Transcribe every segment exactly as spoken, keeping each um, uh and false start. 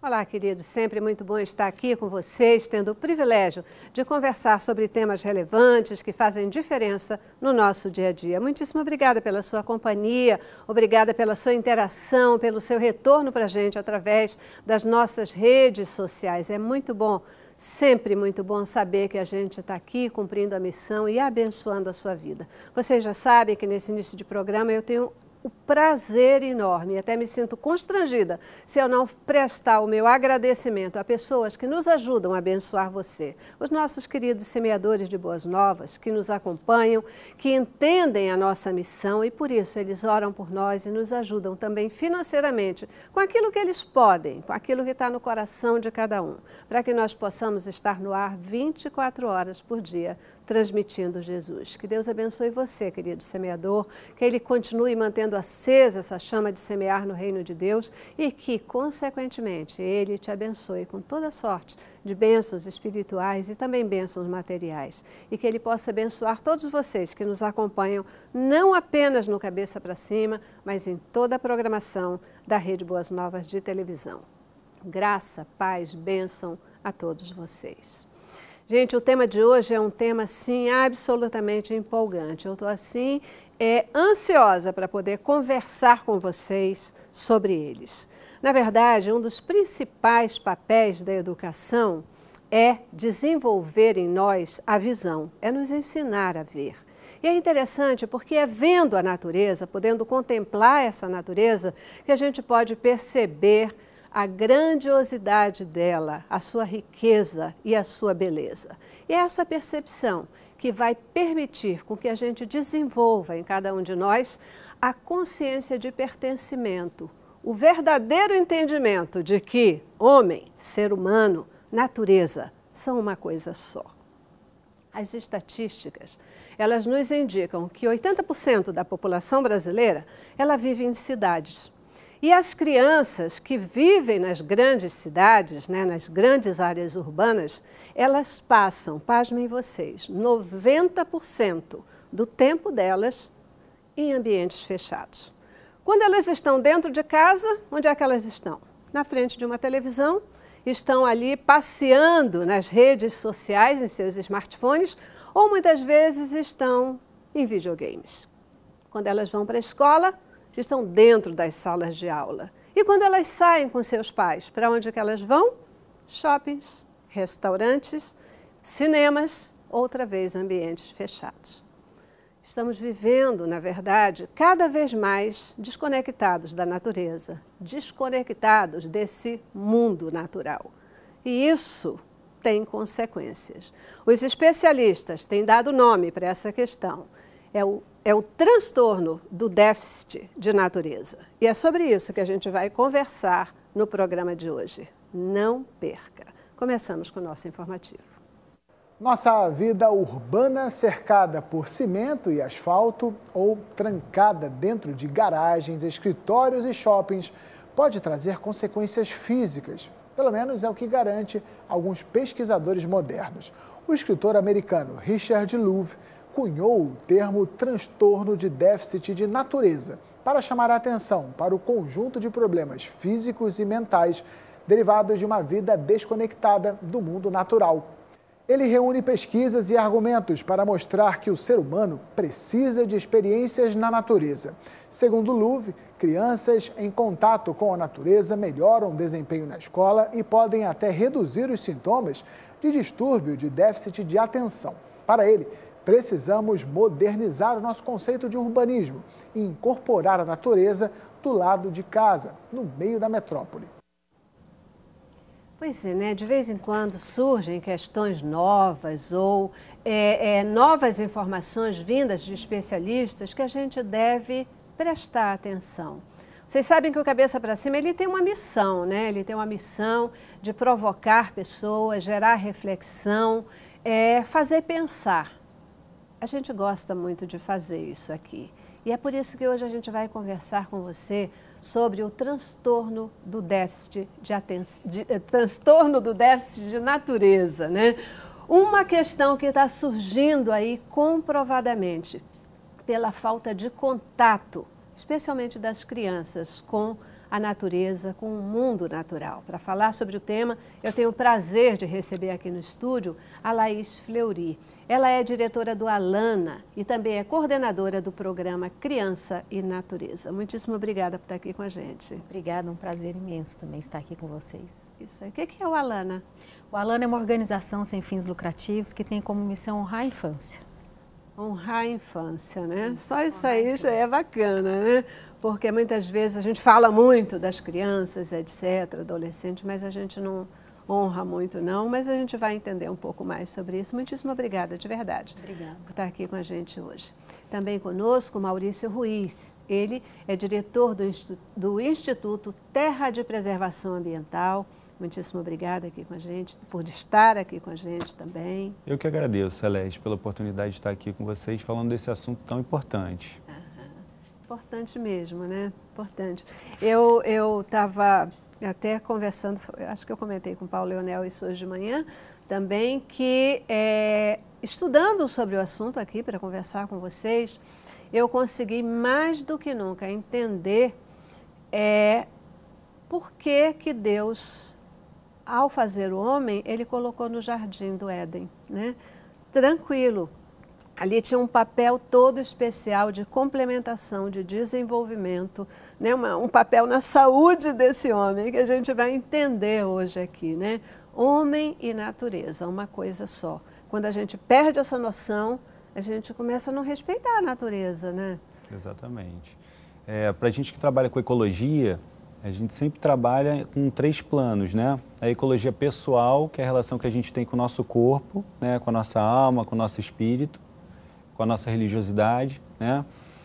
Olá, queridos, sempre muito bom estar aqui com vocês, tendo o privilégio de conversar sobre temas relevantes que fazem diferença no nosso dia a dia. Muitíssimo obrigada pela sua companhia, obrigada pela sua interação, pelo seu retorno para a gente através das nossas redes sociais. É muito bom, sempre muito bom saber que a gente está aqui cumprindo a missão e abençoando a sua vida. Vocês já sabem que nesse início de programa eu tenho o prazer enorme, até me sinto constrangida se eu não prestar o meu agradecimento a pessoas que nos ajudam a abençoar você. Os nossos queridos semeadores de boas novas, que nos acompanham, que entendem a nossa missão e por isso eles oram por nós e nos ajudam também financeiramente com aquilo que eles podem, com aquilo que está no coração de cada um, para que nós possamos estar no ar vinte e quatro horas por dia, transmitindo Jesus. Que Deus abençoe você, querido semeador, que Ele continue mantendo acesa essa chama de semear no reino de Deus e que, consequentemente, Ele te abençoe com toda sorte de bênçãos espirituais e também bênçãos materiais. E que Ele possa abençoar todos vocês que nos acompanham, não apenas no Cabeça para Cima, mas em toda a programação da Rede Boas Novas de televisão. Graça, paz, bênção a todos vocês. Gente, o tema de hoje é um tema, assim, absolutamente empolgante. Eu estou, assim, é, ansiosa para poder conversar com vocês sobre eles. Na verdade, um dos principais papéis da educação é desenvolver em nós a visão, é nos ensinar a ver. E é interessante porque é vendo a natureza, podendo contemplar essa natureza, que a gente pode perceber a grandiosidade dela, a sua riqueza e a sua beleza. E é essa percepção que vai permitir com que a gente desenvolva em cada um de nós a consciência de pertencimento, o verdadeiro entendimento de que homem, ser humano, natureza são uma coisa só. As estatísticas, elas nos indicam que oitenta por cento da população brasileira, ela vive em cidades. E as crianças que vivem nas grandes cidades, né, nas grandes áreas urbanas, elas passam, pasmem vocês, noventa por cento do tempo delas em ambientes fechados. Quando elas estão dentro de casa, onde é que elas estão? Na frente de uma televisão, estão ali passeando nas redes sociais, em seus smartphones, ou muitas vezes estão em videogames. Quando elas vão para a escola, estão dentro das salas de aula. E quando elas saem com seus pais, para onde que elas vão? Shoppings, restaurantes, cinemas, outra vez ambientes fechados. Estamos vivendo, na verdade, cada vez mais desconectados da natureza, desconectados desse mundo natural. E isso tem consequências. Os especialistas têm dado nome para essa questão. É o É o transtorno do déficit de natureza. E é sobre isso que a gente vai conversar no programa de hoje. Não perca. Começamos com o nosso informativo. Nossa vida urbana cercada por cimento e asfalto ou trancada dentro de garagens, escritórios e shoppings pode trazer consequências físicas. Pelo menos é o que garante alguns pesquisadores modernos. O escritor americano Richard Louv cunhou o termo transtorno de déficit de natureza para chamar a atenção para o conjunto de problemas físicos e mentais derivados de uma vida desconectada do mundo natural. Ele reúne pesquisas e argumentos para mostrar que o ser humano precisa de experiências na natureza. Segundo Louv, crianças em contato com a natureza melhoram o desempenho na escola e podem até reduzir os sintomas de distúrbio de déficit de atenção. Para ele, precisamos modernizar o nosso conceito de urbanismo e incorporar a natureza do lado de casa, no meio da metrópole. Pois é, né? De vez em quando surgem questões novas ou é, é, novas informações vindas de especialistas que a gente deve prestar atenção. Vocês sabem que o Cabeça para Cima ele tem uma missão, né? Ele tem uma missão de provocar pessoas, gerar reflexão, é, fazer pensar. A gente gosta muito de fazer isso aqui. E é por isso que hoje a gente vai conversar com você sobre o transtorno do déficit de, aten... de eh, transtorno do déficit de natureza, né? Uma questão que está surgindo aí comprovadamente pela falta de contato, especialmente das crianças, com a natureza com o mundo natural. Para falar sobre o tema, eu tenho o prazer de receber aqui no estúdio a Laís Fleury. Ela é diretora do Alana e também é coordenadora do programa Criança e Natureza. Muitíssimo obrigada por estar aqui com a gente. Obrigada, um prazer imenso também estar aqui com vocês. Isso aí. O que é o Alana? O Alana é uma organização sem fins lucrativos que tem como missão honrar a infância. Honrar a infância, né? Só isso aí já é bacana, né? Porque muitas vezes a gente fala muito das crianças, etcétera, adolescentes, mas a gente não honra muito não, mas a gente vai entender um pouco mais sobre isso. Muitíssimo obrigada, de verdade, obrigada. por estar aqui com a gente hoje. Também conosco, Maurício Ruiz. Ele é diretor do Instituto, do Instituto Terra de Preservação Ambiental. Muitíssimo obrigada aqui com a gente, por estar aqui com a gente também. Eu que agradeço, Celeste, pela oportunidade de estar aqui com vocês falando desse assunto tão importante. Aham. Importante mesmo, né? Importante. Eu eu estava até conversando, acho que eu comentei com o Paulo Leonel isso hoje de manhã, também, que é, estudando sobre o assunto aqui para conversar com vocês, eu consegui mais do que nunca entender é, por que que Deus, ao fazer o homem, ele colocou no jardim do Éden, né? Tranquilo. Ali tinha um papel todo especial de complementação, de desenvolvimento, né? Uma, um papel na saúde desse homem, que a gente vai entender hoje aqui, né? Homem e natureza, uma coisa só. Quando a gente perde essa noção, a gente começa a não respeitar a natureza, né? Exatamente. É, para a gente que trabalha com ecologia, a gente sempre trabalha com três planos, né? A ecologia pessoal, que é a relação que a gente tem com o nosso corpo, né? Com a nossa alma, com o nosso espírito, com a nossa religiosidade, né?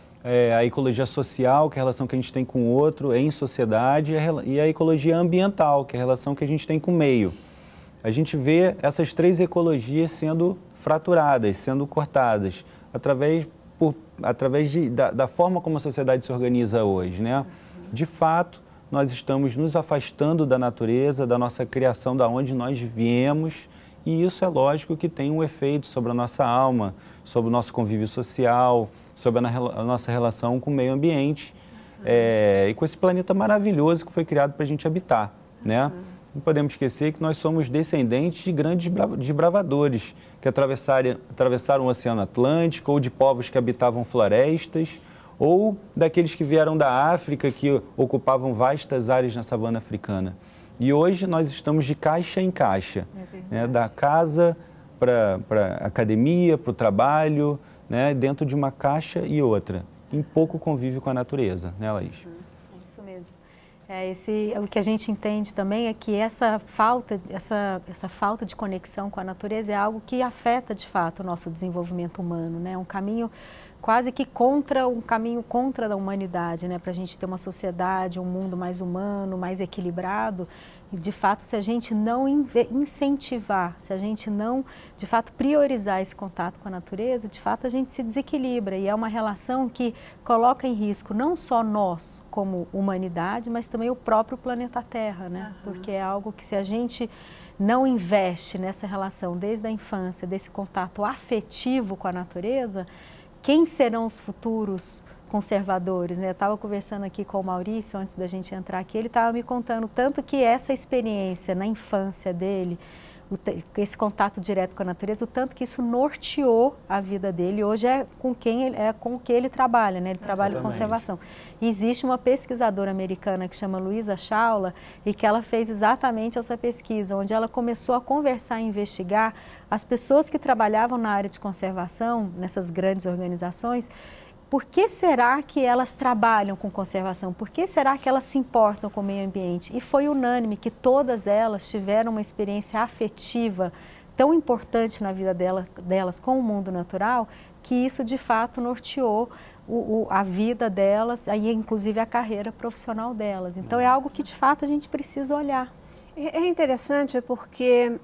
É, a ecologia social, que é a relação que a gente tem com o outro em sociedade, e a ecologia ambiental, que é a relação que a gente tem com o meio. A gente vê essas três ecologias sendo fraturadas, sendo cortadas, através, por, através de, da, da forma como a sociedade se organiza hoje, né? De fato, nós estamos nos afastando da natureza, da nossa criação, da onde nós viemos, e isso é lógico que tem um efeito sobre a nossa alma, sobre o nosso convívio social, sobre a, a nossa relação com o meio ambiente, uhum. é, e com esse planeta maravilhoso que foi criado para a gente habitar, né? Uhum. Não podemos esquecer que nós somos descendentes de grandes desbravadores que atravessaram, atravessaram o Oceano Atlântico, ou de povos que habitavam florestas, ou daqueles que vieram da África, que ocupavam vastas áreas na savana africana. E hoje nós estamos de caixa em caixa, é né, da casa para a academia, para o trabalho, né, dentro de uma caixa e outra, em pouco convívio com a natureza, né, Laís? É isso mesmo. É, esse, o que a gente entende também é que essa falta, essa, essa falta de conexão com a natureza é algo que afeta, de fato, o nosso desenvolvimento humano, né? Um caminho quase que contra, um caminho contra da humanidade, né? Para a gente ter uma sociedade, um mundo mais humano, mais equilibrado. E, de fato, se a gente não incentivar, se a gente não, de fato, priorizar esse contato com a natureza, de fato, a gente se desequilibra. E é uma relação que coloca em risco não só nós, como humanidade, mas também o próprio planeta Terra, né? Uhum. Porque é algo que, se a gente não investe nessa relação desde a infância, desse contato afetivo com a natureza, quem serão os futuros conservadores, né? Eu estava conversando aqui com o Maurício antes da gente entrar aqui, ele estava me contando tanto que essa experiência na infância dele, o, esse contato direto com a natureza, o tanto que isso norteou a vida dele. Hoje é com quem ele, é com o que ele trabalha, né? Ele trabalha em conservação. E existe uma pesquisadora americana que chama Luísa Shaula e que ela fez exatamente essa pesquisa, onde ela começou a conversar e investigar as pessoas que trabalhavam na área de conservação, nessas grandes organizações. Por que será que elas trabalham com conservação? Por que será que elas se importam com o meio ambiente? E foi unânime que todas elas tiveram uma experiência afetiva tão importante na vida dela, delas com o mundo natural, que isso de fato norteou o, o, a vida delas, aí inclusive a carreira profissional delas. Então é algo que de fato a gente precisa olhar. É interessante porque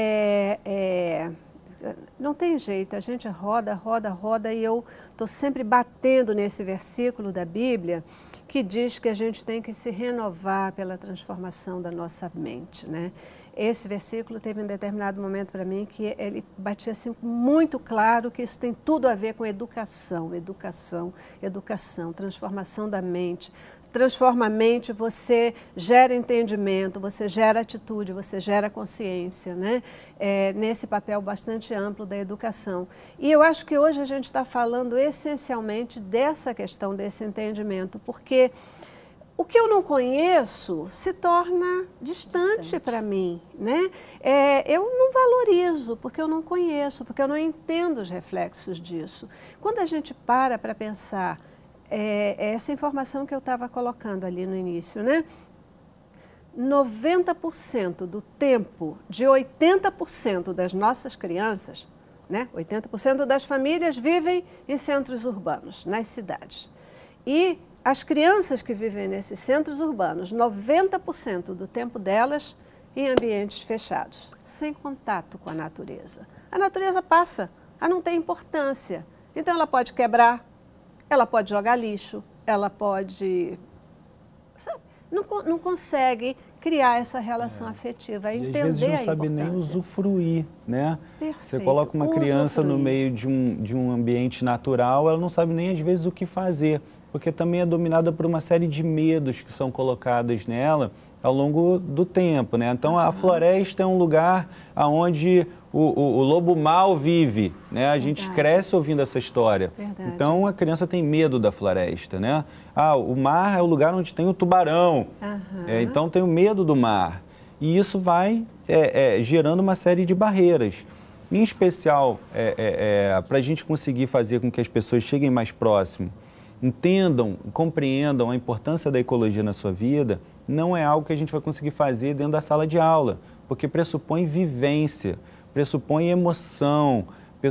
é, é... não tem jeito, a gente roda, roda, roda e eu estou sempre batendo nesse versículo da Bíblia que diz que a gente tem que se renovar pela transformação da nossa mente, né? esse versículo teve um determinado momento para mim que ele batia assim muito claro que isso tem tudo a ver com educação, educação, educação, transformação da mente. Transforma a mente, você gera entendimento, você gera atitude, você gera consciência, né? É, nesse papel bastante amplo da educação. E eu acho que hoje a gente está falando essencialmente dessa questão, desse entendimento, porque o que eu não conheço se torna distante para mim, né? É, eu não valorizo porque eu não conheço, porque eu não entendo os reflexos disso. Quando a gente para para pensar, é, é essa informação que eu estava colocando ali no início, né? noventa por cento do tempo de oitenta por cento das nossas crianças, né? oitenta por cento das famílias vivem em centros urbanos, nas cidades. E as crianças que vivem nesses centros urbanos, noventa por cento do tempo delas em ambientes fechados, sem contato com a natureza. A natureza passa, ela não tem importância. Então ela pode quebrar, ela pode jogar lixo, ela pode... Sabe, não, não consegue criar essa relação é. afetiva, entender a importância. E às vezes não sabe nem usufruir, né? Perfeito. Você coloca uma criança usufruir. no meio de um, de um ambiente natural, ela não sabe nem às vezes o que fazer, porque também é dominada por uma série de medos que são colocados nela ao longo do tempo, né? Então, a floresta é um lugar onde o, o, o lobo mau vive, né? A gente Verdade. cresce ouvindo essa história. Verdade. Então, a criança tem medo da floresta, né? Ah, o mar é o lugar onde tem o tubarão, Uhum. é, então tem o medo do mar. E isso vai é, é, gerando uma série de barreiras. Em especial, é, é, é, para a gente conseguir fazer com que as pessoas cheguem mais próximo, entendam, compreendam a importância da ecologia na sua vida, não é algo que a gente vai conseguir fazer dentro da sala de aula, porque pressupõe vivência, pressupõe emoção,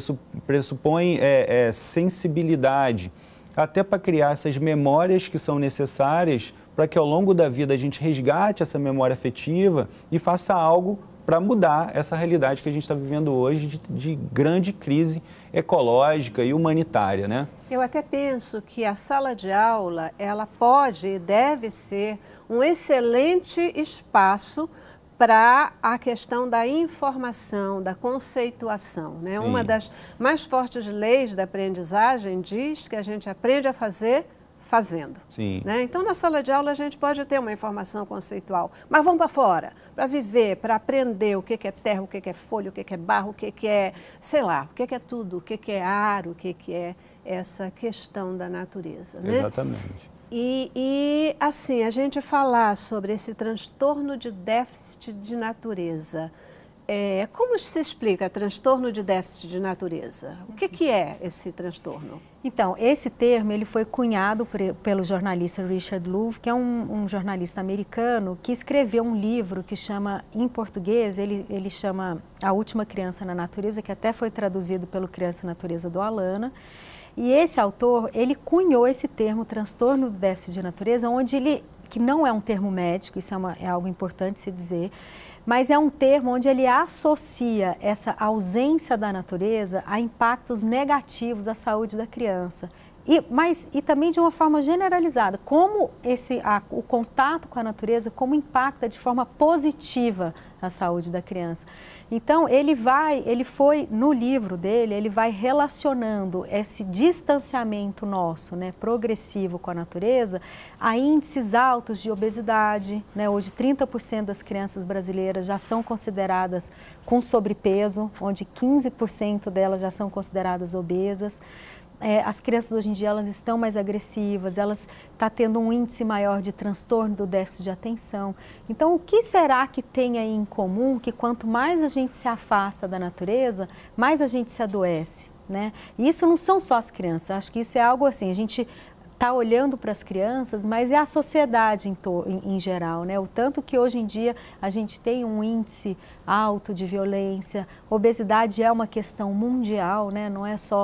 pressupõe é, é, sensibilidade, até para criar essas memórias que são necessárias para que ao longo da vida a gente resgate essa memória afetiva e faça algo para mudar essa realidade que a gente está vivendo hoje de, de grande crise ecológica e humanitária, né? Eu até penso que a sala de aula, ela pode e deve ser um excelente espaço para a questão da informação, da conceituação, né? Uma das mais fortes leis da aprendizagem diz que a gente aprende a fazer fazendo. Sim. Né? Então, na sala de aula, a gente pode ter uma informação conceitual, mas vamos para fora, para viver, para aprender o que que é terra, o que que é folha, o que que é barro, o que que é, sei lá, o que que é tudo, o que que é ar, o que que é essa questão da natureza. Né? Exatamente. E, e, assim, a gente falar sobre esse transtorno de déficit de natureza, é, como se explica transtorno de déficit de natureza? O que que é esse transtorno? Então, esse termo ele foi cunhado por, pelo jornalista Richard Louv, que é um, um jornalista americano que escreveu um livro que chama, em português, ele, ele chama A Última Criança na Natureza, que até foi traduzido pelo Criança e Natureza do Alana. E esse autor, ele cunhou esse termo, transtorno do déficit de natureza, onde ele, que não é um termo médico, isso é, uma, é algo importante se dizer, mas é um termo onde ele associa essa ausência da natureza a impactos negativos à saúde da criança. E, mas, e também de uma forma generalizada, como esse, a, o contato com a natureza, como impacta de forma positiva a saúde da criança. Então, ele vai, ele foi, no livro dele, ele vai relacionando esse distanciamento nosso, né, progressivo com a natureza, a índices altos de obesidade, né, hoje trinta por cento das crianças brasileiras já são consideradas com sobrepeso, onde quinze por cento delas já são consideradas obesas. É, as crianças hoje em dia elas estão mais agressivas, elas estão tendo um índice maior de transtorno do déficit de atenção. Então, o que será que tem aí em comum que quanto mais a gente se afasta da natureza, mais a gente se adoece, né? E isso não são só as crianças, acho que isso é algo assim, a gente está olhando para as crianças, mas é a sociedade em, to, em, em geral, né? O tanto que hoje em dia a gente tem um índice alto de violência, obesidade é uma questão mundial, né? Não é só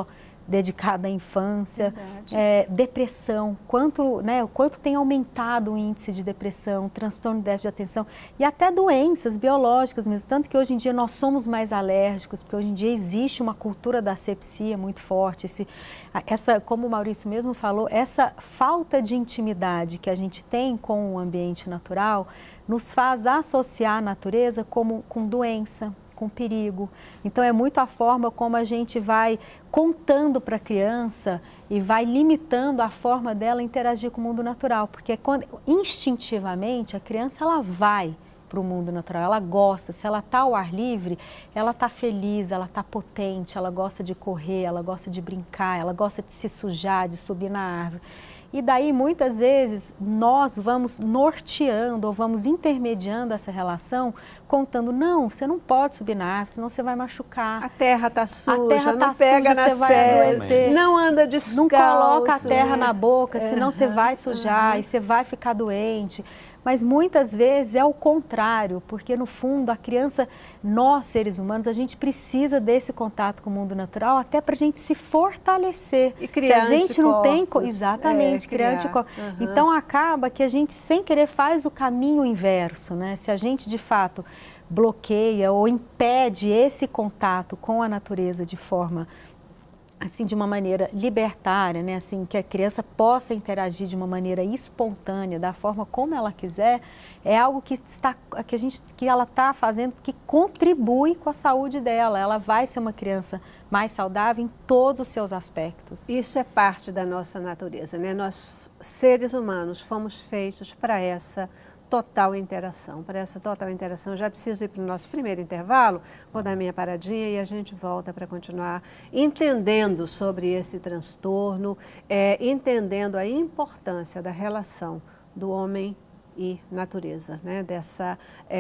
dedicada à infância, é, depressão, quanto, né, o quanto tem aumentado o índice de depressão, transtorno de déficit de atenção e até doenças biológicas mesmo, tanto que hoje em dia nós somos mais alérgicos, porque hoje em dia existe uma cultura da asepsia muito forte, esse, essa, como o Maurício mesmo falou, essa falta de intimidade que a gente tem com o ambiente natural nos faz associar a natureza como, com doença, com perigo. Então é muito a forma como a gente vai contando para a criança e vai limitando a forma dela interagir com o mundo natural, porque quando, instintivamente a criança ela vai para o mundo natural, ela gosta, se ela está ao ar livre, ela está feliz, ela está potente, ela gosta de correr, ela gosta de brincar, ela gosta de se sujar, de subir na árvore. E daí, muitas vezes, nós vamos norteando ou vamos intermediando essa relação, contando, não, você não pode subir na árvore, senão você vai machucar. A terra está suja, a terra não tá pega suja, na você vai sede, adoecer. Não anda descalço. Não coloca a terra né? na boca, senão uhum, você vai sujar uhum. e você vai ficar doente. Mas muitas vezes é o contrário, porque no fundo a criança, nós seres humanos, a gente precisa desse contato com o mundo natural até para a gente se fortalecer. E criar se a gente não tem, anticorpos. exatamente, é, criar anticorpos. Uhum. Então acaba que a gente sem querer faz o caminho inverso, né? Se a gente de fato bloqueia ou impede esse contato com a natureza de forma assim, de uma maneira libertária, né? Assim, que a criança possa interagir de uma maneira espontânea, da forma como ela quiser, é algo que, está, que, a gente, que ela está fazendo, que contribui com a saúde dela. Ela vai ser uma criança mais saudável em todos os seus aspectos. Isso é parte da nossa natureza, né? Nós, seres humanos, fomos feitos para essa total interação. Para essa total interação, eu já preciso ir para o nosso primeiro intervalo, vou dar minha paradinha e a gente volta para continuar entendendo sobre esse transtorno, é, entendendo a importância da relação do homem e natureza, né? Dessa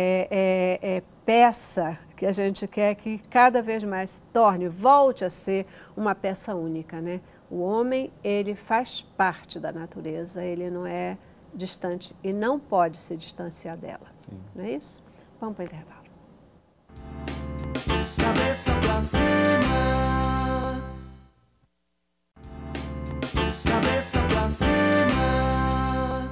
é, é, é, peça que a gente quer que cada vez mais se torne, volte a ser uma peça única, né? O homem, ele faz parte da natureza, ele não é distante e não pode se distanciar dela. Sim. Não é isso? Vamos para o intervalo. Cabeça pra cima. Cabeça pra cima.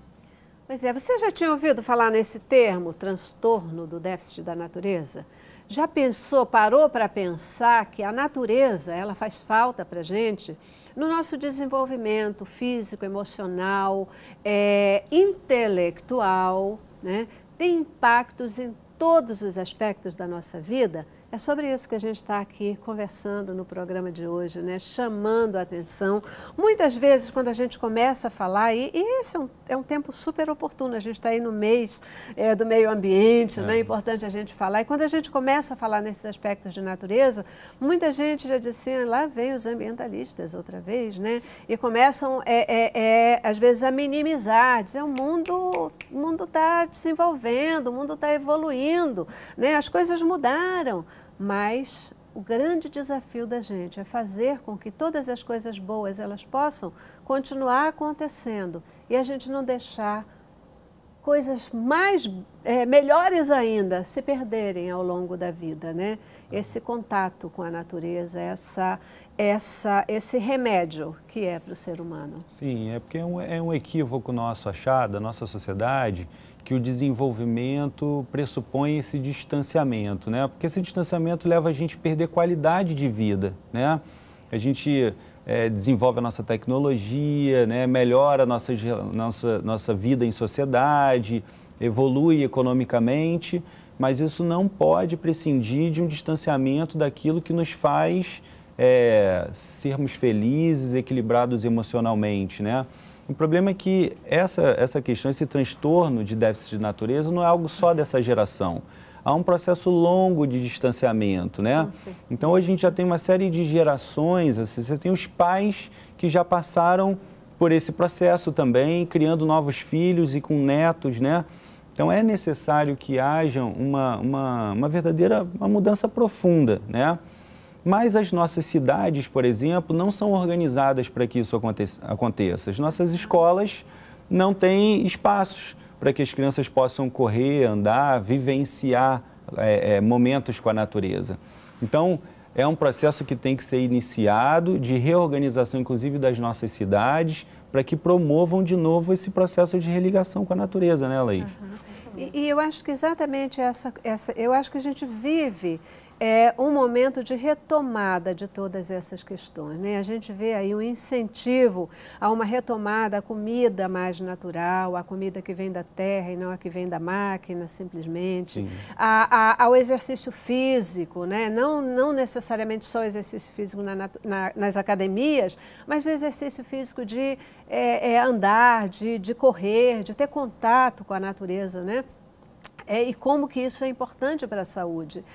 Pois é, você já tinha ouvido falar nesse termo, transtorno do déficit da natureza? Já pensou, parou para pensar que a natureza, ela faz falta para a gente no nosso desenvolvimento físico, emocional, é, intelectual, né? Tem impactos em todos os aspectos da nossa vida? É sobre isso que a gente está aqui conversando no programa de hoje, né? Chamando a atenção. Muitas vezes, quando a gente começa a falar, e, e esse é um, é um tempo super oportuno, a gente está aí no mês é, do meio ambiente, é. né? É importante a gente falar. E quando a gente começa a falar nesses aspectos de natureza, muita gente já disse, assim, lá vem os ambientalistas outra vez, né? E começam, é, é, é, às vezes, a minimizar, dizer, o mundo o mundo está desenvolvendo, o mundo está evoluindo, né? As coisas mudaram. Mas o grande desafio da gente é fazer com que todas as coisas boas elas possam continuar acontecendo e a gente não deixar coisas mais é, melhores ainda se perderem ao longo da vida, né? Esse contato com a natureza, essa, essa, esse remédio que é para o ser humano. Sim, é porque é um, é um equívoco nosso achar da nossa sociedade que o desenvolvimento pressupõe esse distanciamento, né? Porque esse distanciamento leva a gente a perder qualidade de vida, né? A gente é, desenvolve a nossa tecnologia, né? Melhora a nossa, nossa, nossa vida em sociedade, evolui economicamente, mas isso não pode prescindir de um distanciamento daquilo que nos faz é, sermos felizes, equilibrados emocionalmente, né? O problema é que essa, essa questão, esse transtorno de déficit de natureza não é algo só dessa geração. Há um processo longo de distanciamento, né? Então, hoje a gente já tem uma série de gerações, assim, você tem os pais que já passaram por esse processo também, criando novos filhos e com netos, né? Então, é necessário que haja uma, uma, uma verdadeira uma mudança profunda, né? Mas as nossas cidades, por exemplo, não são organizadas para que isso aconteça. As nossas escolas não têm espaços para que as crianças possam correr, andar, vivenciar é, é, momentos com a natureza. Então, é um processo que tem que ser iniciado de reorganização, inclusive, das nossas cidades, para que promovam de novo esse processo de religação com a natureza, né, Laís? Uhum. E, e eu acho que exatamente essa, essa, eu acho que a gente vive é, um momento de retomada de todas essas questões, né? A gente vê aí um incentivo a uma retomada à comida mais natural, a comida que vem da terra e não a que vem da máquina, simplesmente, a, a, ao exercício físico, né? Não, não necessariamente só o exercício físico na, na, nas academias, mas o exercício físico de é, é, andar, de, de correr, de ter contato com a natureza, né? É, e como que isso é importante para a saúde.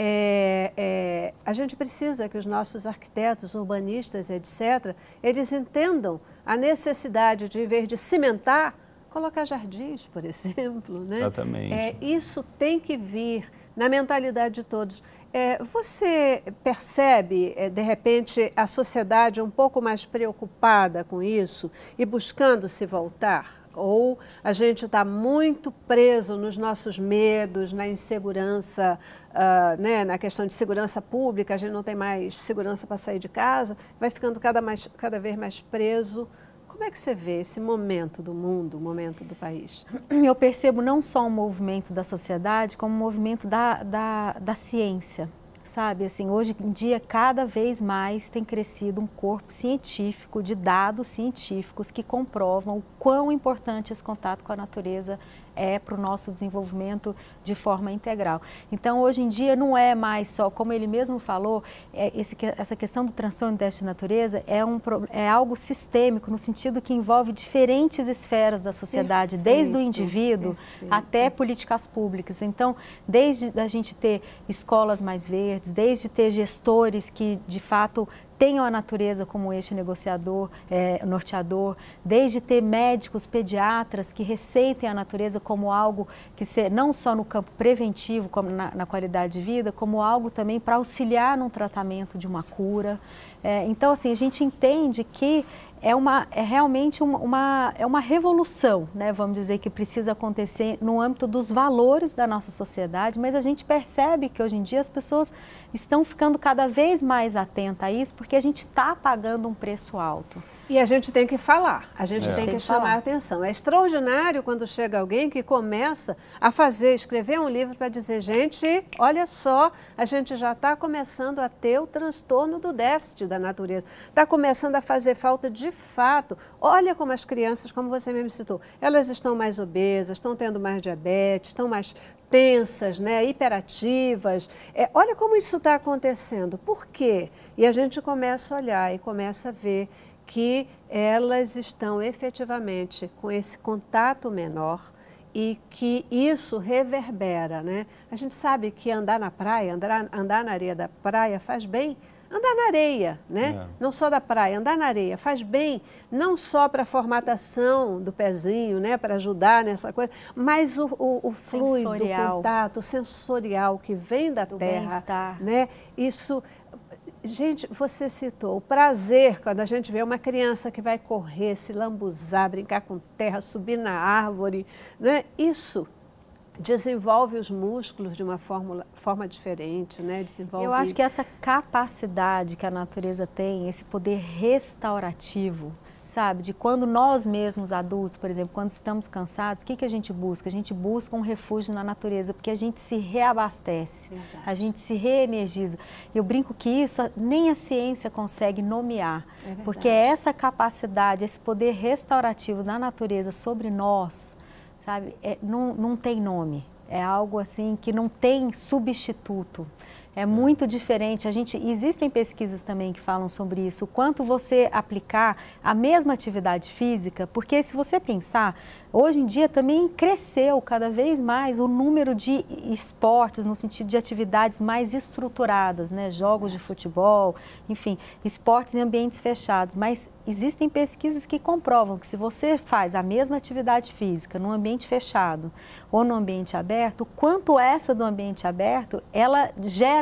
É, é, a gente precisa que os nossos arquitetos, urbanistas, etcétera, eles entendam a necessidade de, em vez de cimentar, colocar jardins, por exemplo, né? Exatamente. É, isso tem que vir na mentalidade de todos. É, você percebe, é, de repente, a sociedade um pouco mais preocupada com isso e buscando se voltar? Ou a gente está muito preso nos nossos medos, na insegurança, uh, né, na questão de segurança pública, a gente não tem mais segurança para sair de casa, vai ficando cada, mais, cada vez mais preso. Como é que você vê esse momento do mundo, o momento do país? Eu percebo não só um movimento da sociedade, como um movimento da, da, da ciência. Sabe, assim, hoje em dia, cada vez mais tem crescido um corpo científico, de dados científicos que comprovam o quão importante esse contato com a natureza é para o nosso desenvolvimento de forma integral. Então, hoje em dia, não é mais só, como ele mesmo falou, é esse, essa questão do transtorno de déficit de natureza é, um, é algo sistêmico, no sentido que envolve diferentes esferas da sociedade, perfeito, desde o indivíduo perfeito. Até políticas públicas. Então, desde a gente ter escolas mais verdes, desde ter gestores que, de fato, tenham a natureza como eixo negociador, é, norteador, desde ter médicos, pediatras que receitem a natureza como algo que se, não só no campo preventivo, como na, na qualidade de vida, como algo também para auxiliar no tratamento de uma cura. É, então, assim, a gente entende que é, uma, é realmente uma, uma, é uma revolução, né, vamos dizer, que precisa acontecer no âmbito dos valores da nossa sociedade, mas a gente percebe que hoje em dia as pessoas estão ficando cada vez mais atentas a isso, porque a gente está pagando um preço alto. E a gente tem que falar, a gente é. tem que, tem que chamar falar. a atenção. É extraordinário quando chega alguém que começa a fazer, escrever um livro para dizer, gente, olha só, a gente já está começando a ter o transtorno do déficit da natureza. Está começando a fazer falta de fato. Olha como as crianças, como você mesmo citou, elas estão mais obesas, estão tendo mais diabetes, estão mais tensas, né, hiperativas. É, olha como isso está acontecendo. Por quê? E a gente começa a olhar e começa a ver que elas estão efetivamente com esse contato menor e que isso reverbera, né? A gente sabe que andar na praia, andar, andar na areia da praia faz bem. Andar na areia, né? É. Não só da praia, andar na areia faz bem, não só para a formatação do pezinho, né? Para ajudar nessa coisa, mas o, o, o fluido, o contato sensorial que vem da do terra, né? Isso... Gente, você citou o prazer quando a gente vê uma criança que vai correr, se lambuzar, brincar com terra, subir na árvore, né? Isso desenvolve os músculos de uma forma, forma diferente, né? Desenvolve... Eu acho que essa capacidade que a natureza tem, esse poder restaurativo, sabe? De quando nós mesmos, adultos, por exemplo, quando estamos cansados, o que, que a gente busca? A gente busca um refúgio na natureza, porque a gente se reabastece, verdade. A gente se reenergiza. Eu brinco que isso nem a ciência consegue nomear, é porque é essa capacidade, esse poder restaurativo da natureza sobre nós, sabe? É, não, não tem nome, é algo assim que não tem substituto. É muito diferente. A gente, existem pesquisas também que falam sobre isso, o quanto você aplicar a mesma atividade física, porque se você pensar, hoje em dia também cresceu cada vez mais o número de esportes, no sentido de atividades mais estruturadas, né? Jogos de futebol, enfim, esportes em ambientes fechados, mas existem pesquisas que comprovam que se você faz a mesma atividade física num ambiente fechado ou no ambiente aberto, quanto essa do ambiente aberto, ela gera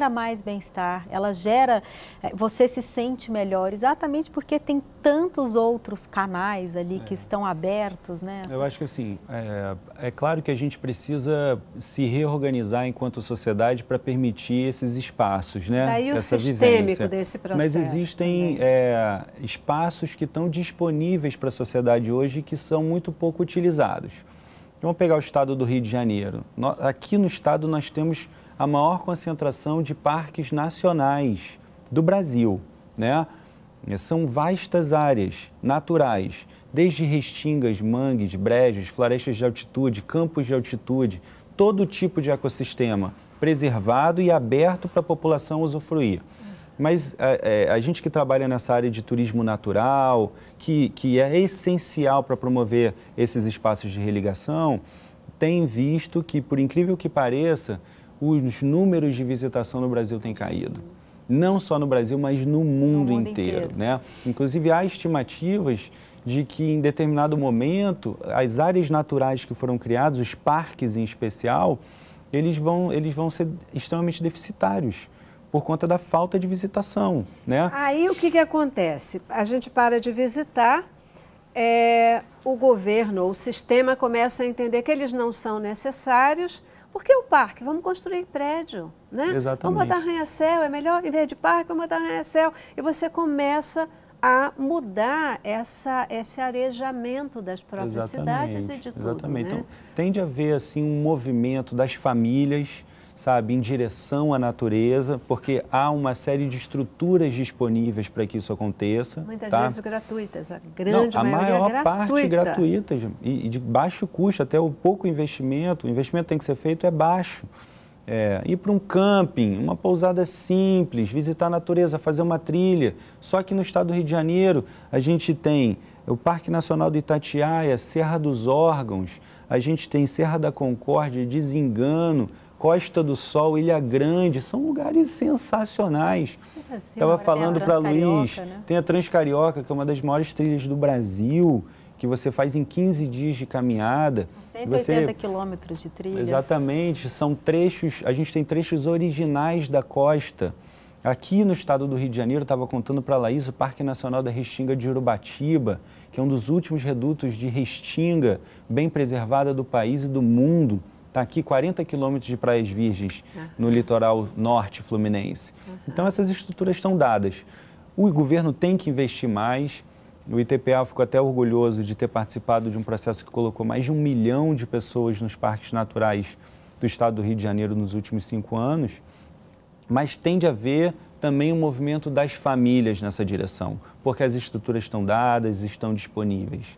gera mais bem-estar, ela gera, você se sente melhor, exatamente porque tem tantos outros canais ali é. que estão abertos, né? Eu acho que assim, é, é claro que a gente precisa se reorganizar enquanto sociedade para permitir esses espaços, né? Daí o Essa sistêmico vivência. desse processo. Mas existem é, espaços que estão disponíveis para a sociedade hoje que são muito pouco utilizados. Vamos pegar o estado do Rio de Janeiro. Aqui no estado nós temos a maior concentração de parques nacionais do Brasil, né? São vastas áreas naturais, desde restingas, mangues, brejos, florestas de altitude, campos de altitude, todo tipo de ecossistema preservado e aberto para a população usufruir. Mas é, a gente que trabalha nessa área de turismo natural, que, que é essencial para promover esses espaços de religação, tem visto que, por incrível que pareça, os números de visitação no Brasil têm caído. Não só no Brasil, mas no mundo, no mundo inteiro, inteiro. Né? Inclusive, há estimativas de que, em determinado momento, as áreas naturais que foram criadas, os parques em especial, eles vão, eles vão ser extremamente deficitários por conta da falta de visitação, né? Aí o que que acontece? A gente para de visitar, é, o governo, o sistema começa a entender que eles não são necessários, porque o parque, vamos construir prédio, né? Exatamente. Vamos botar arranha-céu, é melhor, em vez de parque, vamos botar arranha-céu. E você começa a mudar essa, esse arejamento das próprias Exatamente. cidades e de tudo, Exatamente. né? Então, tende a haver assim, um movimento das famílias, sabe, em direção à natureza, porque há uma série de estruturas disponíveis para que isso aconteça. Muitas tá? vezes gratuitas, a grande Não, a maioria maior gratuita. parte gratuita e, e de baixo custo, até o pouco investimento. O investimento tem que ser feito é baixo. É, ir para um camping, uma pousada simples, visitar a natureza, fazer uma trilha. Só que no estado do Rio de Janeiro a gente tem o Parque Nacional do Itatiaia, Serra dos Órgãos, a gente tem Serra da Concórdia, Desengano, Costa do Sol, Ilha Grande, são lugares sensacionais. Estava falando para Luiz, né? Tem a Transcarioca, que é uma das maiores trilhas do Brasil, que você faz em quinze dias de caminhada. cento e oitenta quilômetros de trilha. Exatamente, são trechos, a gente tem trechos originais da costa. Aqui no estado do Rio de Janeiro, estava contando para a Laís, o Parque Nacional da Restinga de Urubatiba, que é um dos últimos redutos de restinga bem preservada do país e do mundo. Está aqui quarenta quilômetros de praias virgens uhum. no litoral norte fluminense. Uhum. Então, essas estruturas estão dadas. O governo tem que investir mais. O I T P A ficou até orgulhoso de ter participado de um processo que colocou mais de um milhão de pessoas nos parques naturais do estado do Rio de Janeiro nos últimos cinco anos. Mas tem de haver também um movimento das famílias nessa direção, porque as estruturas estão dadas, estão disponíveis.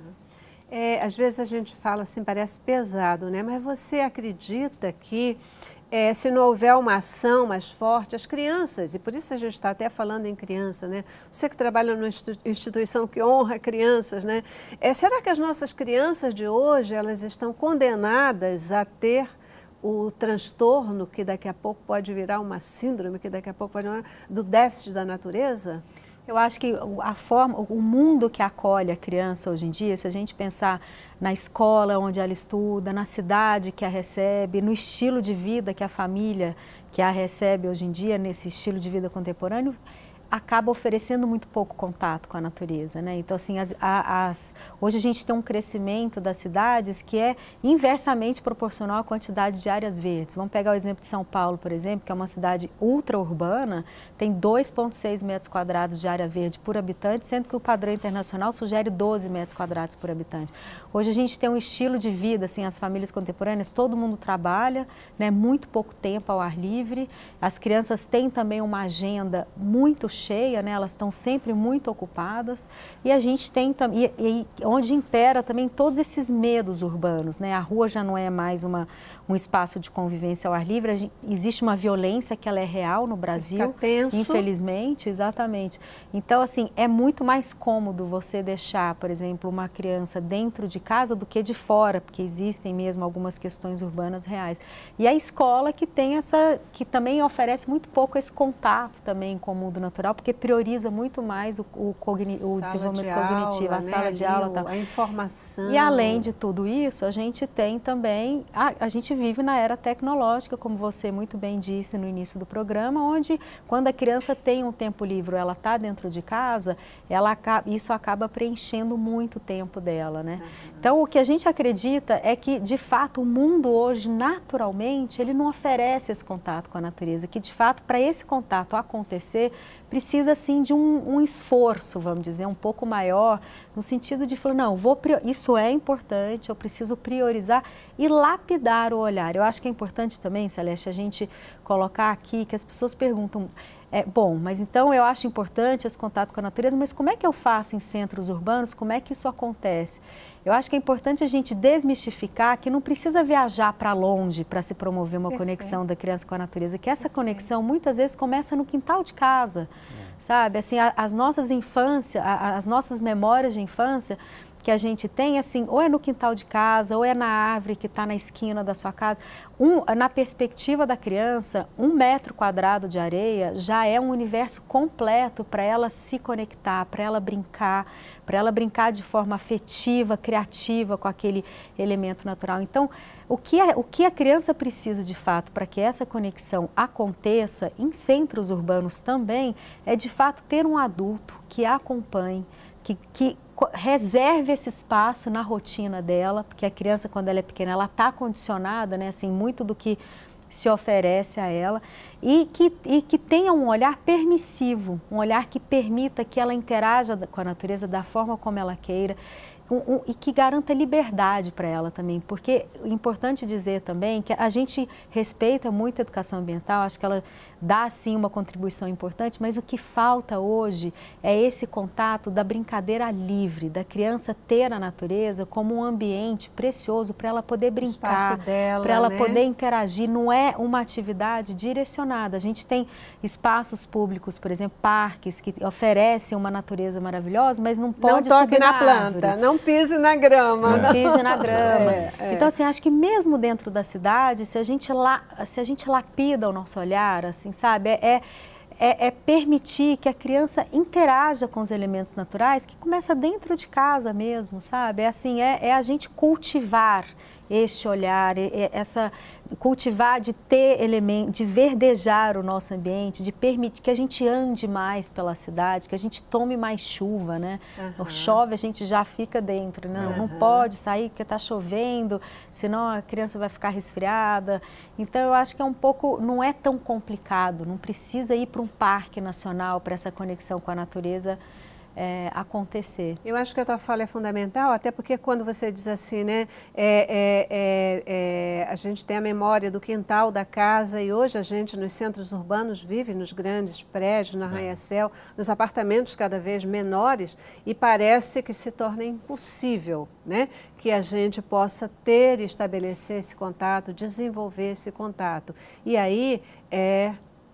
É, às vezes a gente fala assim, parece pesado, né? Mas você acredita que é, se não houver uma ação mais forte, as crianças, e por isso a gente está até falando em criança, né? Você que trabalha numa instituição que honra crianças, né? É, será que as nossas crianças de hoje, elas estão condenadas a ter o transtorno que daqui a pouco pode virar uma síndrome, que daqui a pouco pode virar do déficit da natureza? Eu acho que a forma, o mundo que acolhe a criança hoje em dia, se a gente pensar na escola onde ela estuda, na cidade que a recebe, no estilo de vida que a família que a recebe hoje em dia, nesse estilo de vida contemporâneo, acaba oferecendo muito pouco contato com a natureza, né? Então, assim, as, as, hoje a gente tem um crescimento das cidades que é inversamente proporcional à quantidade de áreas verdes. Vamos pegar o exemplo de São Paulo, por exemplo, que é uma cidade ultra-urbana, tem dois vírgula seis metros quadrados de área verde por habitante, sendo que o padrão internacional sugere doze metros quadrados por habitante. Hoje a gente tem um estilo de vida, assim, as famílias contemporâneas, todo mundo trabalha, né? Muito pouco tempo ao ar livre, as crianças têm também uma agenda muito cheia, né? Elas estão sempre muito ocupadas e a gente tem também, onde impera também todos esses medos urbanos, né? A rua já não é mais uma, um espaço de convivência ao ar livre, gente, existe uma violência que ela é real no Brasil, fica tenso. Infelizmente, exatamente. Então, assim, é muito mais cômodo você deixar, por exemplo, uma criança dentro de casa do que de fora, porque existem mesmo algumas questões urbanas reais. E a escola que tem essa, que também oferece muito pouco esse contato também com o mundo natural, natural, porque prioriza muito mais o, o, cogni o desenvolvimento de cognitivo, aula, a sala né? de aula. Tal. A informação. E além de tudo isso, a gente tem também, a, a gente vive na era tecnológica, como você muito bem disse no início do programa, onde quando a criança tem um tempo livre, ela está dentro de casa, ela acaba, isso acaba preenchendo muito o tempo dela, né? Uhum. Então, o que a gente acredita é que, de fato, o mundo hoje, naturalmente, ele não oferece esse contato com a natureza, que, de fato, para esse contato acontecer, precisa, sim, de um, um esforço, vamos dizer, um pouco maior, no sentido de falar, não, vou, isso é importante, eu preciso priorizar e lapidar o olhar. Eu acho que é importante também, Celeste, a gente colocar aqui que as pessoas perguntam, é, bom, mas então eu acho importante esse contato com a natureza, mas como é que eu faço em centros urbanos, como é que isso acontece? Eu acho que é importante a gente desmistificar que não precisa viajar para longe para se promover uma Perfeito. Conexão da criança com a natureza, que essa Perfeito. Conexão muitas vezes começa no quintal de casa, é. sabe? Assim, a, as nossas infâncias, as nossas memórias de infância que a gente tem, assim, ou é no quintal de casa, ou é na árvore que está na esquina da sua casa. Um, na perspectiva da criança, um metro quadrado de areia já é um universo completo para ela se conectar, para ela brincar, para ela brincar de forma afetiva, criativa com aquele elemento natural. Então, o que, é, o que a criança precisa de fato para que essa conexão aconteça em centros urbanos também é de fato ter um adulto que a acompanhe, que, que reserve esse espaço na rotina dela, porque a criança, quando ela é pequena, ela está condicionada, né, assim, muito do que se oferece a ela, e que, e que tenha um olhar permissivo, um olhar que permita que ela interaja com a natureza da forma como ela queira, um, um, e que garanta liberdade para ela também, porque é importante dizer também que a gente respeita muito a educação ambiental, acho que ela dá sim uma contribuição importante, mas o que falta hoje é esse contato da brincadeira livre, da criança ter a natureza como um ambiente precioso para ela poder brincar, para ela né? poder interagir, não é uma atividade direcionada. A gente tem espaços públicos, por exemplo, parques que oferecem uma natureza maravilhosa, mas não pode não subir toque na, na planta, árvore. Não pise na grama. Não não. pise na grama. É, é. Então, assim, acho que mesmo dentro da cidade, se a gente, la, se a gente lapida o nosso olhar, assim, sabe, é, é, é permitir que a criança interaja com os elementos naturais, que começa dentro de casa mesmo, sabe? É assim, é, é a gente cultivar este olhar, essa cultivar de ter elementos, de verdejar o nosso ambiente, de permitir que a gente ande mais pela cidade, que a gente tome mais chuva, né? Uhum. Chove, a gente já fica dentro, não, uhum. não pode sair porque está chovendo, senão a criança vai ficar resfriada. Então eu acho que é um pouco, não é tão complicado, não precisa ir para um parque nacional para essa conexão com a natureza É, acontecer. Eu acho que a tua fala é fundamental, até porque quando você diz assim, né, é, é, é, é, a gente tem a memória do quintal da casa e hoje a gente nos centros urbanos vive nos grandes prédios, no arranha-céu, nos apartamentos cada vez menores e parece que se torna impossível, né, que a gente possa ter e estabelecer esse contato, desenvolver esse contato. E aí, é...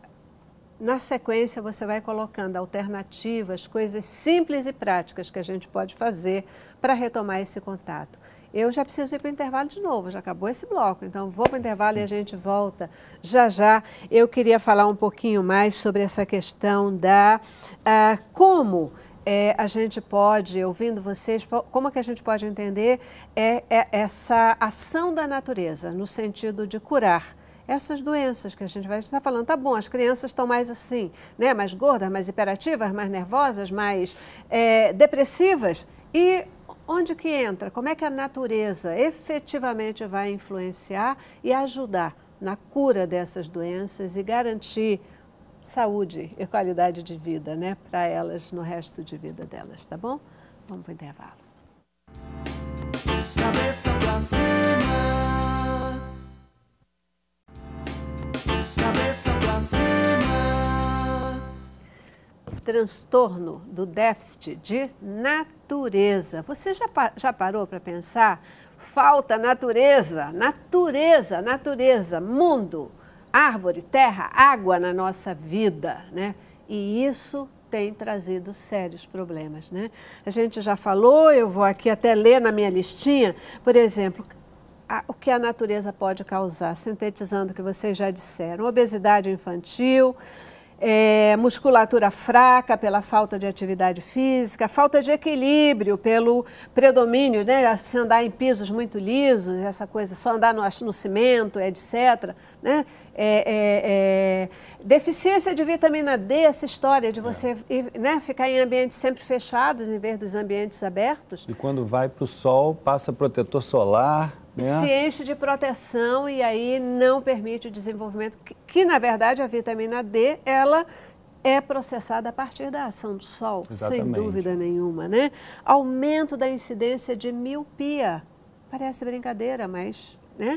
na sequência, você vai colocando alternativas, coisas simples e práticas que a gente pode fazer para retomar esse contato. Eu já preciso ir para o intervalo de novo, já acabou esse bloco, então vou para o intervalo e a gente volta já já. Eu queria falar um pouquinho mais sobre essa questão da ah, como é, a gente pode, ouvindo vocês, como que a gente pode entender é, é essa ação da natureza no sentido de curar essas doenças que a gente vai estar falando. Tá bom, as crianças estão mais assim, né, mais gordas, mais hiperativas, mais nervosas, mais é, depressivas. E onde que entra? Como é que a natureza efetivamente vai influenciar e ajudar na cura dessas doenças e garantir saúde e qualidade de vida, né, para elas no resto de vida delas, tá bom? Vamos para o intervalo. Cabeça pra cima. Cabeça pra cima. Transtorno do déficit de natureza. Você já, já parou para pensar? Falta natureza, natureza, natureza, mundo, árvore, terra, água na nossa vida, né? E isso tem trazido sérios problemas, né? A gente já falou, eu vou aqui até ler na minha listinha, por exemplo, a, o que a natureza pode causar, sintetizando o que vocês já disseram, obesidade infantil, é, musculatura fraca pela falta de atividade física, falta de equilíbrio pelo predomínio, né? Você andar em pisos muito lisos, essa coisa, só andar no, no cimento, etcétera, né? É, é, é, deficiência de vitamina D, essa história de você é. né, ficar em ambientes sempre fechados em vez dos ambientes abertos. E quando vai para o sol, passa protetor solar, né? Se enche de proteção e aí não permite o desenvolvimento, que, que na verdade a vitamina D, ela é processada a partir da ação do sol, Exatamente. sem dúvida nenhuma, né? Aumento da incidência de miopia, parece brincadeira, mas, né?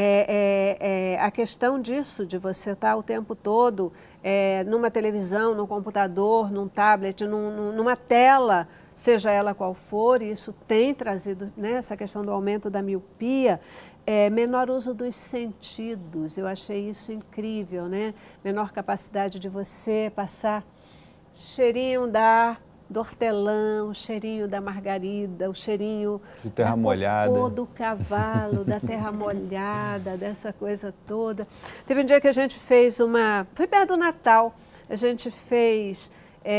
É, é, é a questão disso, de você estar o tempo todo é, numa televisão, num computador, num tablet, num, numa tela, seja ela qual for, e isso tem trazido, né, essa questão do aumento da miopia, é, menor uso dos sentidos, eu achei isso incrível, né? Menor capacidade de você passar cheirinho da... do hortelã, o cheirinho da margarida, o cheirinho de terra da molhada, cocô do cavalo, da terra molhada, dessa coisa toda. Teve um dia que a gente fez uma... Foi perto do Natal, a gente fez...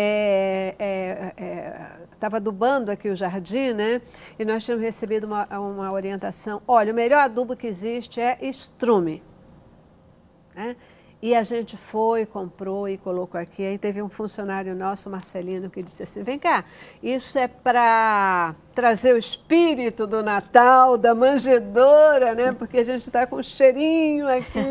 É, é, é, estava adubando aqui o jardim, né? E nós tínhamos recebido uma, uma orientação. Olha, o melhor adubo que existe é estrume, né? E a gente foi, comprou e colocou aqui. Aí teve um funcionário nosso, Marcelino, que disse assim, vem cá, isso é para trazer o espírito do Natal, da manjedoura, né? Porque a gente está com um cheirinho aqui,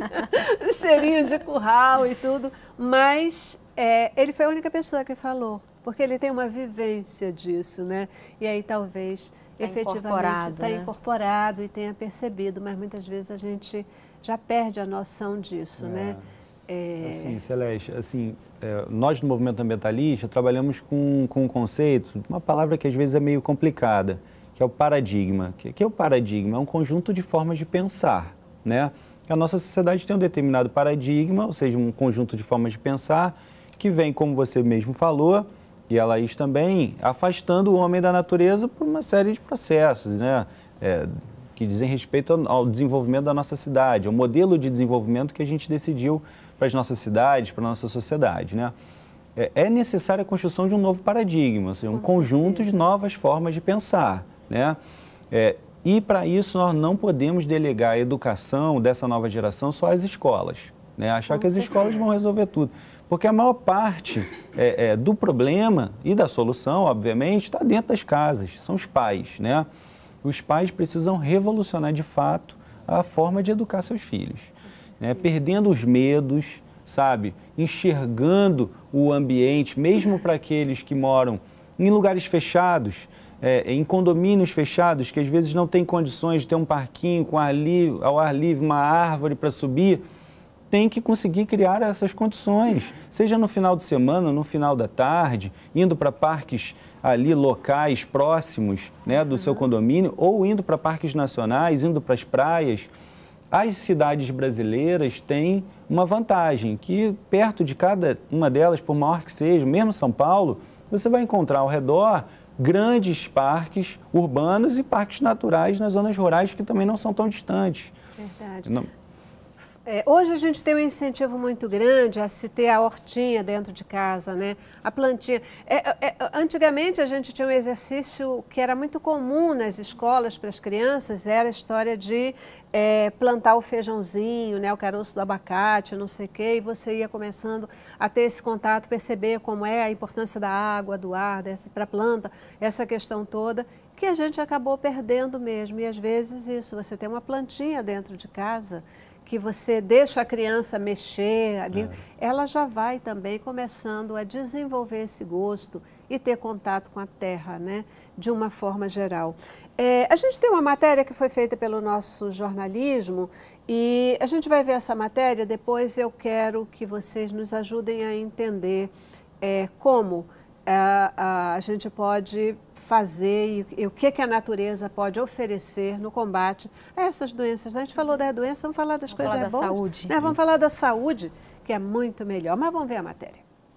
de, um cheirinho de curral e tudo. Mas é, ele foi a única pessoa que falou, porque ele tem uma vivência disso, né? E aí talvez, tá efetivamente, está né? incorporado e tenha percebido, mas muitas vezes a gente... já perde a noção disso, é, né? É... Assim, Celeste, assim, é, nós do movimento ambientalista trabalhamos com, com um conceito, uma palavra que às vezes é meio complicada, que é o paradigma. O que, que é o paradigma? É um conjunto de formas de pensar, né? A nossa sociedade tem um determinado paradigma, ou seja, um conjunto de formas de pensar, que vem, como você mesmo falou, e a Laís também, afastando o homem da natureza por uma série de processos, né? É, que dizem respeito ao desenvolvimento da nossa cidade, ao modelo de desenvolvimento que a gente decidiu para as nossas cidades, para a nossa sociedade, né? É necessária a construção de um novo paradigma, ou seja, um conjunto de novas formas de pensar, né? É, e para isso nós não podemos delegar a educação dessa nova geração só às escolas, né? Achar que as escolas vão resolver tudo. Porque a maior parte é, é, do problema e da solução, obviamente, está dentro das casas, são os pais, né? Os pais precisam revolucionar de fato a forma de educar seus filhos, né? Perdendo os medos, sabe? Enxergando o ambiente, mesmo para aqueles que moram em lugares fechados, é, em condomínios fechados, que às vezes não têm condições de ter um parquinho com ar livre, ao ar livre, uma árvore para subir, tem que conseguir criar essas condições, seja no final de semana, no final da tarde, indo para parques ali locais próximos, né, do seu condomínio, ou indo para parques nacionais, indo para as praias. As cidades brasileiras têm uma vantagem, que perto de cada uma delas, por maior que seja, mesmo São Paulo, você vai encontrar ao redor grandes parques urbanos e parques naturais nas zonas rurais que também não são tão distantes. Verdade. Não... É, hoje a gente tem um incentivo muito grande a se ter a hortinha dentro de casa, né? A plantinha. É, é, antigamente a gente tinha um exercício que era muito comum nas escolas para as crianças, era a história de é, plantar o feijãozinho, né? O caroço do abacate, não sei o quê, e você ia começando a ter esse contato, perceber como é a importância da água, do ar, para a planta, essa questão toda, que a gente acabou perdendo mesmo. E às vezes isso, você tem uma plantinha dentro de casa, que você deixa a criança mexer ali, é. ela já vai também começando a desenvolver esse gosto e ter contato com a terra, né, de uma forma geral. É, a gente tem uma matéria que foi feita pelo nosso jornalismo e a gente vai ver essa matéria, depois eu quero que vocês nos ajudem a entender é, como a, a, a gente pode fazer e, e o que, que a natureza pode oferecer no combate a essas doenças. A gente falou da doença, vamos falar das vamos coisas falar boas. Da saúde. Né? Vamos falar da saúde, que é muito melhor, mas vamos ver a matéria.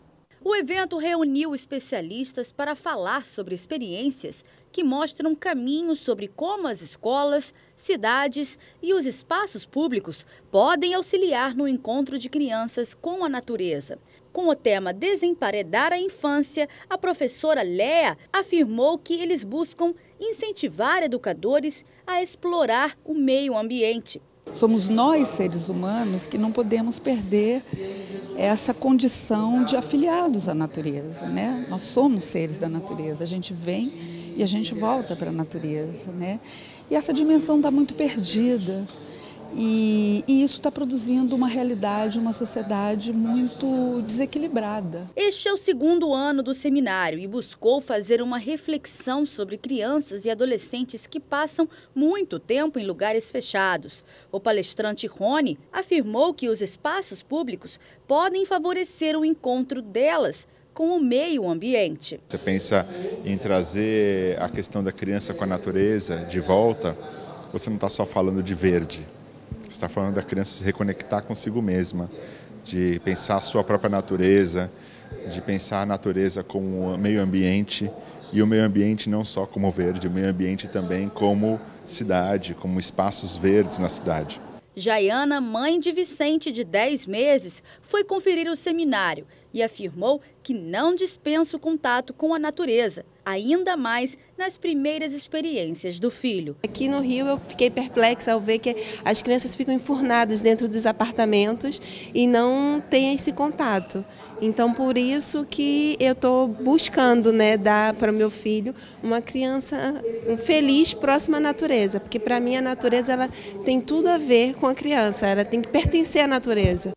O evento reuniu especialistas para falar sobre experiências que mostram caminhos sobre como as escolas, cidades e os espaços públicos podem auxiliar no encontro de crianças com a natureza. Com o tema Desemparedar a Infância, a professora Léa afirmou que eles buscam incentivar educadores a explorar o meio ambiente. Somos nós, seres humanos, que não podemos perder essa condição de afiliados à natureza, né? Nós somos seres da natureza, a gente vem e a gente volta para a natureza, né? E essa dimensão está muito perdida e, e isso está produzindo uma realidade, uma sociedade muito desequilibrada. Este é o segundo ano do seminário e buscou fazer uma reflexão sobre crianças e adolescentes que passam muito tempo em lugares fechados. O palestrante Rony afirmou que os espaços públicos podem favorecer o encontro delas com o meio ambiente. Você pensa em trazer a questão da criança com a natureza de volta, você não está só falando de verde, você está falando da criança se reconectar consigo mesma, de pensar a sua própria natureza, de pensar a natureza como o meio ambiente e o meio ambiente não só como verde, o meio ambiente também como cidade, como espaços verdes na cidade. Jaiana, mãe de Vicente, de dez meses, foi conferir o seminário e afirmou que não dispensa o contato com a natureza, ainda mais nas primeiras experiências do filho. Aqui no Rio eu fiquei perplexa ao ver que as crianças ficam enfurnadas dentro dos apartamentos e não têm esse contato. Então, por isso que eu estou buscando, né, dar para o meu filho uma criança feliz, próxima à natureza, porque para mim a natureza ela tem tudo a ver com a criança, ela tem que pertencer à natureza.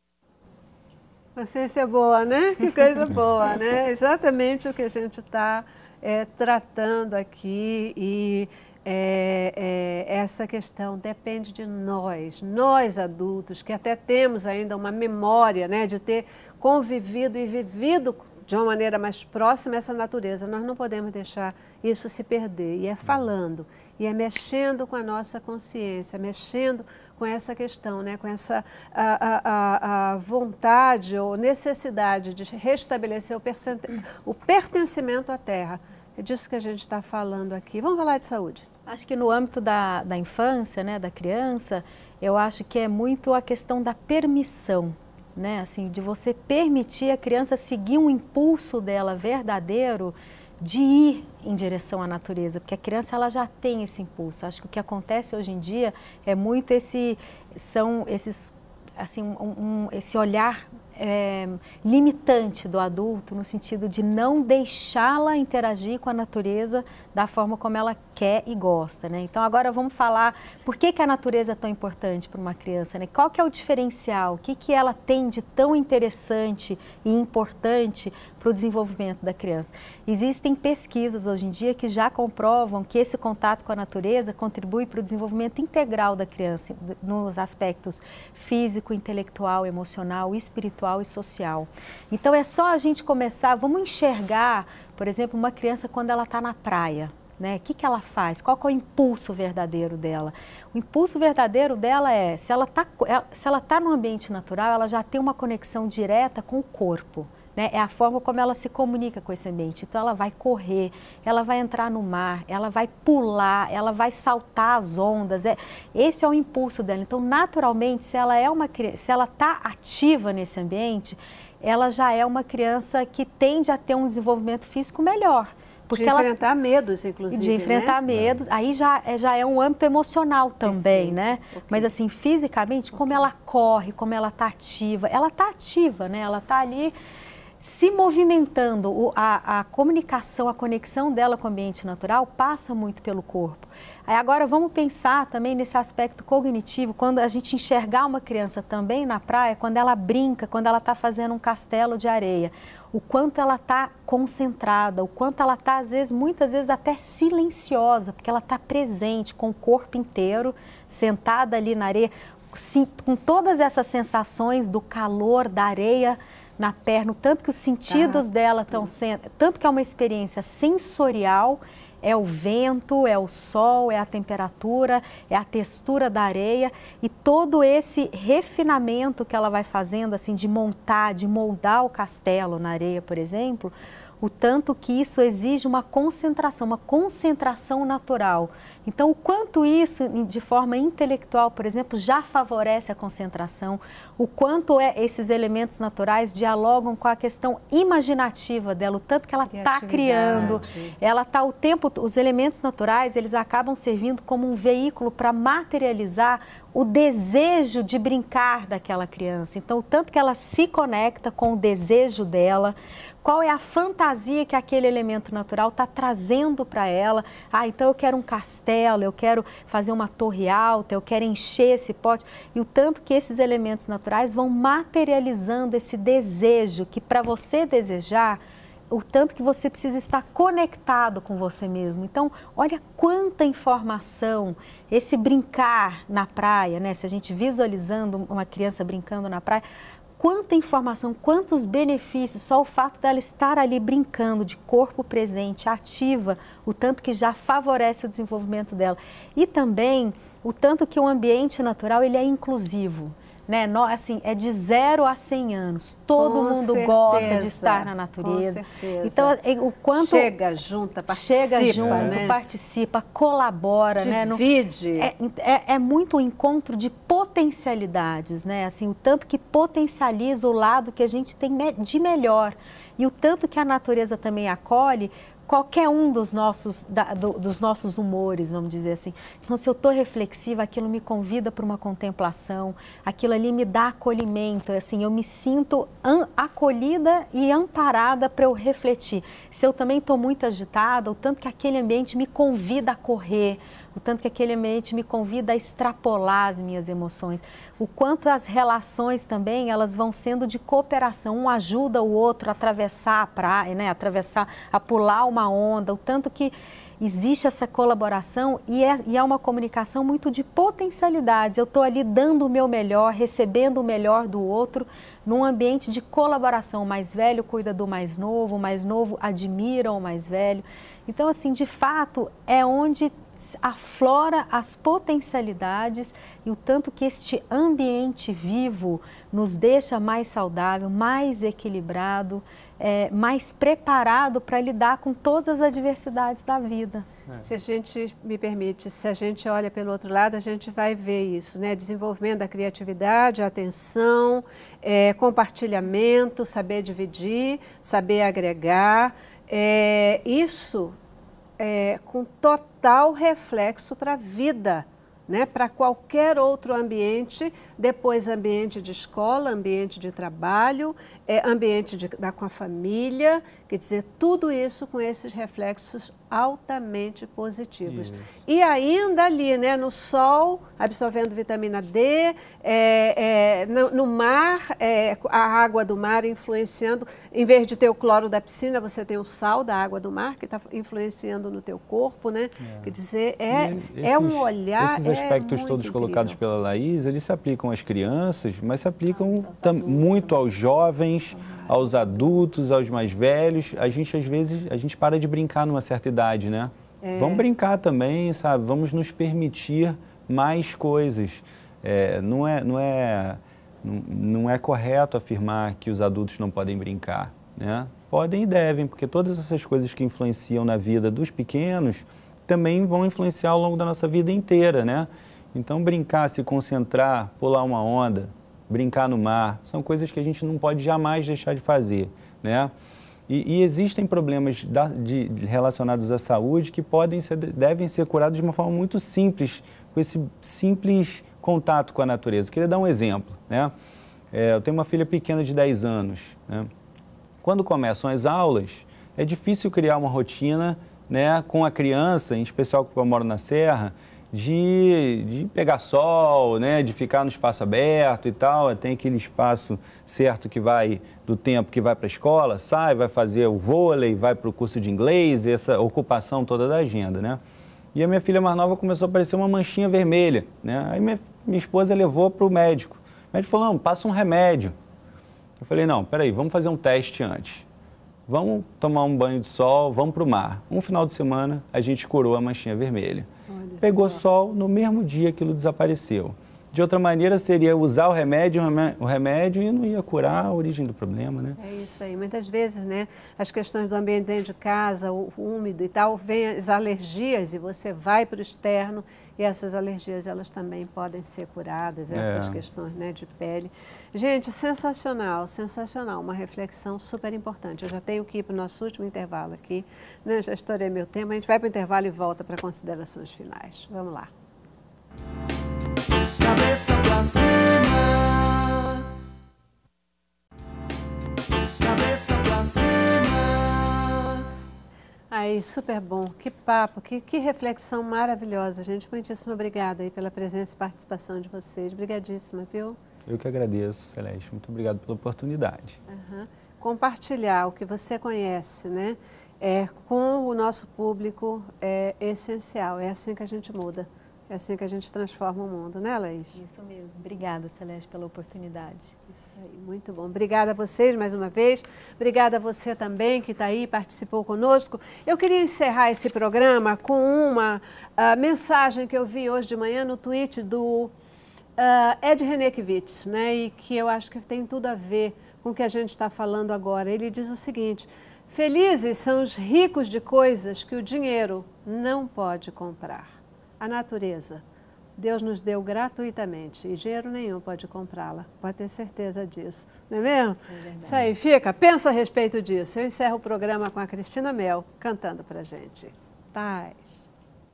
Paciência é boa, né? Que coisa boa, né? Exatamente o que a gente está é, tratando aqui e é, é, essa questão depende de nós, nós adultos, que até temos ainda uma memória, né, de ter convivido e vivido de uma maneira mais próxima essa natureza. Nós não podemos deixar isso se perder. E é falando, e é mexendo com a nossa consciência, mexendo com essa questão, né? Com essa a, a, a vontade ou necessidade de restabelecer o, o pertencimento à terra. É disso que a gente está falando aqui. Vamos falar de saúde. Acho que no âmbito da, da infância, né, da criança, eu acho que é muito a questão da permissão. Né, assim, de você permitir a criança seguir um impulso dela verdadeiro de ir em direção à natureza, porque a criança ela já tem esse impulso. Acho que o que acontece hoje em dia é muito esse, são esses, assim, um, um, esse olhar é, limitante do adulto, no sentido de não deixá-la interagir com a natureza da forma como ela quer e gosta, né? Então agora vamos falar por que que a natureza é tão importante para uma criança, né? Qual que é o diferencial, o que que ela tem de tão interessante e importante para o desenvolvimento da criança. Existem pesquisas hoje em dia que já comprovam que esse contato com a natureza contribui para o desenvolvimento integral da criança, nos aspectos físico, intelectual, emocional, espiritual e social. Então é só a gente começar, vamos enxergar, por exemplo, uma criança quando ela está na praia. Né? O que que ela faz? Qual que é o impulso verdadeiro dela? O impulso verdadeiro dela é, se ela está se ela tá no ambiente natural, ela já tem uma conexão direta com o corpo. Né? É a forma como ela se comunica com esse ambiente. Então ela vai correr, ela vai entrar no mar, ela vai pular, ela vai saltar as ondas. É, esse é o impulso dela. Então, naturalmente, se ela é uma se ela está ativa nesse ambiente, ela já é uma criança que tende a ter um desenvolvimento físico melhor. Porque de enfrentar ela, medos, inclusive, De enfrentar né? medos, aí já, já é um âmbito emocional também, Perfeito. né? Okay. Mas assim, fisicamente, como okay. ela corre, como ela está ativa, ela está ativa, né? Ela está ali se movimentando, o, a, a comunicação, a conexão dela com o ambiente natural passa muito pelo corpo. Aí agora vamos pensar também nesse aspecto cognitivo, quando a gente enxergar uma criança também na praia, quando ela brinca, quando ela está fazendo um castelo de areia, o quanto ela está concentrada, o quanto ela está, às vezes, muitas vezes até silenciosa, porque ela está presente com o corpo inteiro, sentada ali na areia, com todas essas sensações do calor da areia na perna, tanto que os sentidos ah, dela estão sendo, tanto que é uma experiência sensorial, é o vento, é o sol, é a temperatura, é a textura da areia e todo esse refinamento que ela vai fazendo, assim, de montar, de moldar o castelo na areia, por exemplo, o tanto que isso exige uma concentração, uma concentração natural. Então, o quanto isso, de forma intelectual, por exemplo, já favorece a concentração, o quanto é, esses elementos naturais dialogam com a questão imaginativa dela, o tanto que ela está criando, ela está o tempo, os elementos naturais, eles acabam servindo como um veículo para materializar o desejo de brincar daquela criança. Então, o tanto que ela se conecta com o desejo dela, qual é a fantasia que aquele elemento natural está trazendo para ela. Ah, então eu quero um castelo, eu quero fazer uma torre alta, eu quero encher esse pote. E o tanto que esses elementos naturais vão materializando esse desejo, que para você desejar, o tanto que você precisa estar conectado com você mesmo. Então, olha quanta informação, esse brincar na praia, né? Se a gente visualizando uma criança brincando na praia, quanta informação, quantos benefícios, só o fato dela estar ali brincando, de corpo presente, ativa, o tanto que já favorece o desenvolvimento dela. E também o tanto que o ambiente natural ele é inclusivo. Né? Assim, é de zero a cem anos. Todo com mundo certeza, gosta de estar na natureza. Com certeza. Então, o quanto chega junto, participa, chega junto, né? participa, colabora, divide. Né? No, é, é, é muito um encontro de potencialidades, né? Assim, o tanto que potencializa o lado que a gente tem de melhor e o tanto que a natureza também acolhe qualquer um dos nossos, da, do, dos nossos humores, vamos dizer assim. Então, se eu estou reflexiva, aquilo me convida para uma contemplação, aquilo ali me dá acolhimento, assim, eu me sinto an, acolhida e amparada para eu refletir. Se eu também estou muito agitada, o tanto que aquele ambiente me convida a correr, o tanto que aquele ambiente me convida a extrapolar as minhas emoções, o quanto as relações também, elas vão sendo de cooperação, um ajuda o outro a atravessar a praia, né, atravessar, a pular uma onda, o tanto que existe essa colaboração e é, e é uma comunicação muito de potencialidades. Eu estou ali dando o meu melhor, recebendo o melhor do outro, num ambiente de colaboração. O mais velho cuida do mais novo, o mais novo admira o mais velho. Então, assim, de fato, é onde aflora as potencialidades e o tanto que este ambiente vivo nos deixa mais saudável, mais equilibrado, é, mais preparado para lidar com todas as adversidades da vida. É. Se a gente, me permite, se a gente olha pelo outro lado, a gente vai ver isso, né? Desenvolvimento da criatividade, atenção, é, compartilhamento, saber dividir, saber agregar, é, isso é, com total reflexo para a vida, né? Para qualquer outro ambiente, depois ambiente de escola, ambiente de trabalho, é, ambiente de, da, com a família, quer dizer, tudo isso com esses reflexos altamente positivos. Isso. E ainda ali, né, no sol, absorvendo vitamina D, é, é, no, no mar, é, a água do mar influenciando, em vez de ter o cloro da piscina, você tem o sal da água do mar que está influenciando no teu corpo, né? É. Quer dizer, é, esses, é um olhar. Esses aspectos é todos incrível. Colocados pela Laís, eles se aplicam às crianças, mas se aplicam ah, adultos, muito aos jovens, ah, aos adultos, aos mais velhos. A gente, às vezes, a gente para de brincar numa certa idade, né? É. Vamos brincar também, sabe? Vamos nos permitir mais coisas. É, não, é, não, é, não, não é correto afirmar que os adultos não podem brincar, né? Podem e devem, porque todas essas coisas que influenciam na vida dos pequenos também vão influenciar ao longo da nossa vida inteira, né? Então, brincar, se concentrar, pular uma onda, brincar no mar, são coisas que a gente não pode jamais deixar de fazer, né? E, e existem problemas da, de, relacionados à saúde que podem ser, devem ser curados de uma forma muito simples, com esse simples contato com a natureza. Eu queria dar um exemplo, né? É, eu tenho uma filha pequena de dez anos, né? Quando começam as aulas, é difícil criar uma rotina, né, com a criança, em especial que eu moro na Serra, de, de pegar sol, né, de ficar no espaço aberto e tal. Tem aquele espaço certo que vai, do tempo que vai para a escola, sai, vai fazer o vôlei, vai para o curso de inglês, essa ocupação toda da agenda, né? E a minha filha mais nova começou a aparecer uma manchinha vermelha, né? Aí minha, minha esposa levou para o médico. O médico falou, não, passa um remédio. Eu falei, não, peraí, vamos fazer um teste antes. vamos tomar um banho de sol, vamos para o mar. Um final de semana, a gente curou a manchinha vermelha. Olha Pegou só. sol, no mesmo dia aquilo desapareceu. De outra maneira, seria usar o remédio, o remédio e não ia curar a origem do problema, né? É isso aí. Muitas vezes, né, as questões do ambiente dentro de casa, o úmido e tal, vem as alergias e você vai para o externo e essas alergias, elas também podem ser curadas, essas É. questões, né, de pele. Gente, sensacional, sensacional. Uma reflexão super importante. Eu já tenho que ir para o nosso último intervalo aqui, né? Já estourei meu tempo. A gente vai para o intervalo e volta para considerações finais. Vamos lá. Cabeça pra cima, cabeça pra cima. Aí, super bom. Que papo, que, que reflexão maravilhosa, gente. Muitíssimo obrigada aí pela presença e participação de vocês. Obrigadíssima, viu? Eu que agradeço, Celeste. Muito obrigado pela oportunidade. Uhum. Compartilhar o que você conhece, né, é, com o nosso público é essencial. É assim que a gente muda. É assim que a gente transforma o mundo, né, Laís? Isso mesmo. Obrigada, Celeste, pela oportunidade. Isso aí, muito bom. Obrigada a vocês mais uma vez. Obrigada a você também que está aí, participou conosco. Eu queria encerrar esse programa com uma uh, mensagem que eu vi hoje de manhã no tweet do uh, Ed Renekiewicz, né, e que eu acho que tem tudo a ver com o que a gente está falando agora. Ele diz o seguinte: felizes são os ricos de coisas que o dinheiro não pode comprar. A natureza, Deus nos deu gratuitamente e dinheiro nenhum pode comprá-la, pode ter certeza disso, não é mesmo? É verdade. Isso aí, fica, pensa a respeito disso. Eu encerro o programa com a Cristina Mel cantando pra gente. Paz.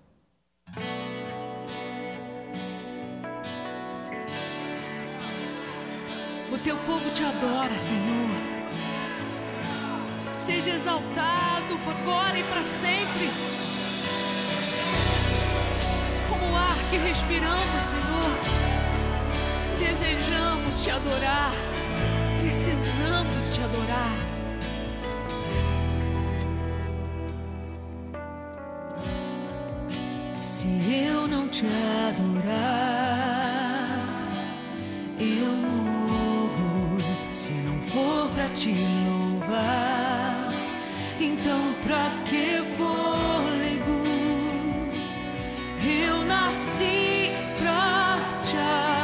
O teu povo te adora, Senhor. Seja exaltado agora e para sempre. Como o ar que respiramos, Senhor, desejamos te adorar, precisamos te adorar. Se eu não te adorar, eu morro. Se não for pra te louvar, então pra que fôlego? Eu nasci pra te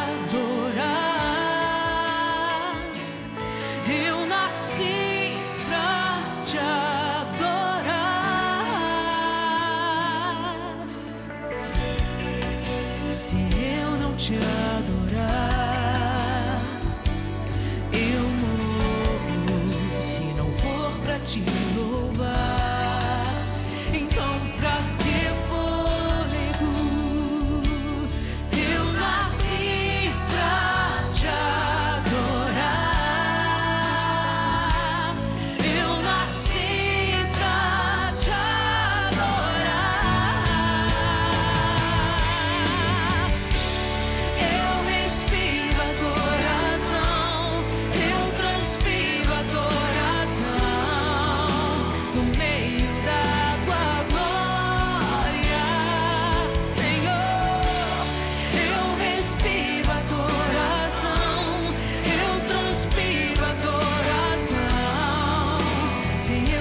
adorar. Eu nasci pra te adorar. Se eu não te adorar, eu morro. Se não for pra te louvar, então pra que fôlego? Eu nasci pra te adorar. Eu nasci pra te adorar. Eu respiro adoração, eu transpiro adoração no meio da tua glória, Senhor. Eu respiro adoração, eu transpiro adoração. Se